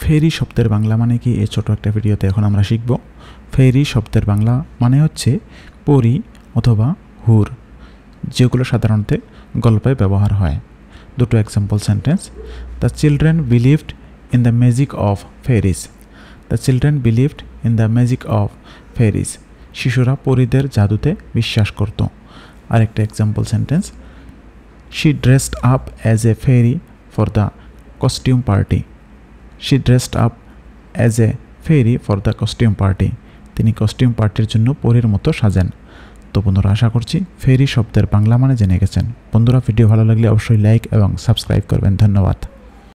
ফেরি শব্দের বাংলা মানে কি এই ছোট একটা ভিডিওতে এখন আমরা শিখব। ফেরি শব্দের বাংলা মানে হচ্ছে পরী অথবা হুর, যেগুলো সাধারণত গল্পে ব্যবহার হয়। দুটো example sentence. The children believed in the magic of fairies. The children believed in the magic of fairies. শিশুরা পরীদের জাদুতে বিশ্বাস করত। আরেকটা example sentence. She dressed up as a fairy for the costume party. She dressed up as a fairy for the costume party. তিনি costume পার্টির জন্য পরীর মতো সাজেন। তো বন্ধুরা, আশা করছি ফেরি শব্দের বাংলা মানে জেনে গেছেন। বন্ধুরা, ভিডিও ভালো লাগলে অবশ্যই লাইক এবং সাবস্ক্রাইব করবেন। ধন্যবাদ।